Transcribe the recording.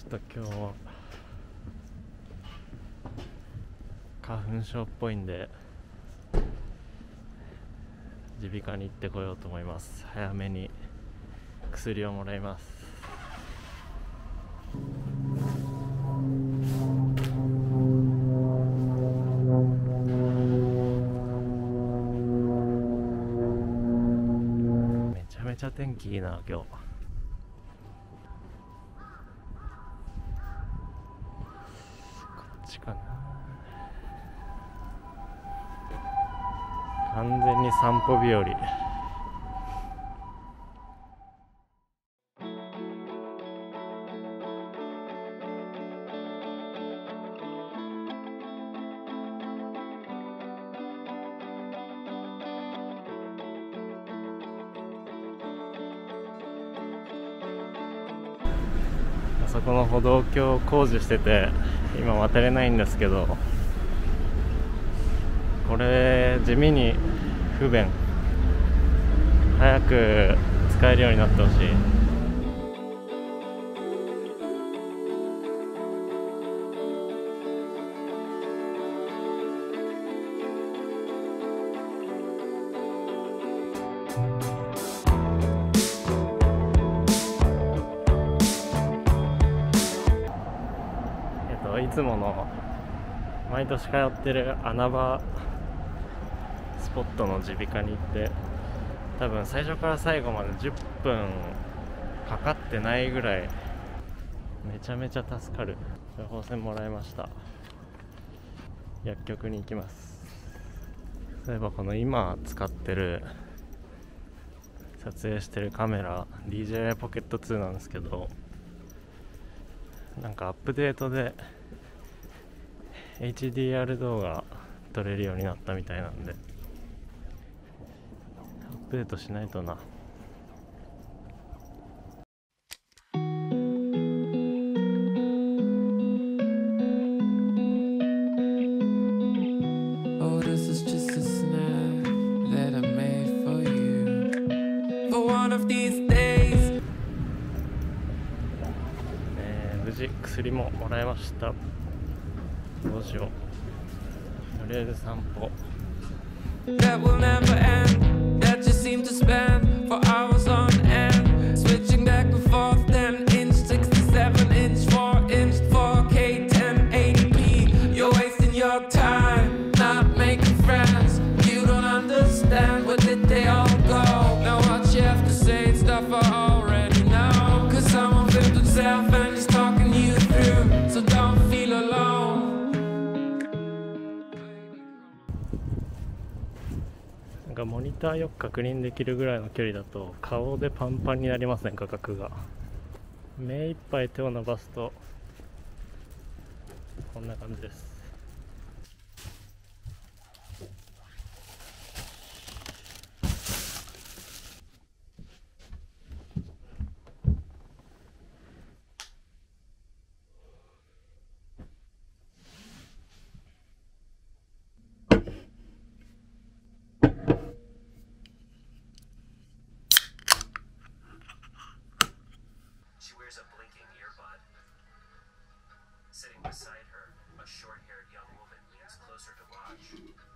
ょっと今日花粉症っぽいんで耳鼻科に行ってこようと思います。早めに薬をもらいます。めちゃめちゃ天気いいな今日。かな、完全に散歩日和。あそこの歩道橋工事してて今渡れないんですけど、これ地味に不便。早く使えるようになってほしい。いつもの毎年通ってる穴場スポットの耳鼻科に行って、多分最初から最後まで10分かかってないぐらいめちゃめちゃ助かる処方箋もらいました。薬局に行きます。そういえばこの今使ってる撮影してるカメラ DJI Pocket 2なんですけど、なんかアップデートで HDR 動画撮れるようになったみたいなんで、アップデートしないとな。無事薬ももらいました。どうしよう。とりあえず散歩。That will never end, that just seem to spend for hours on end, switching back and forth, 10 inch, 67 inch, 4 inch, 4K, 1080p. You're wasting your time, not making friends. You don't understand, where did they all go? Now what you have to say, stuff I already know, cause someone filmed himself and is talking you through, so don't feel alone. モニターよく確認できるぐらいの距離だと顔でパンパンになりますね、画角が。目いっぱい手を伸ばすとこんな感じです。 Wears a blinking earbud. Sitting beside her, a short-haired young woman leans closer to watch.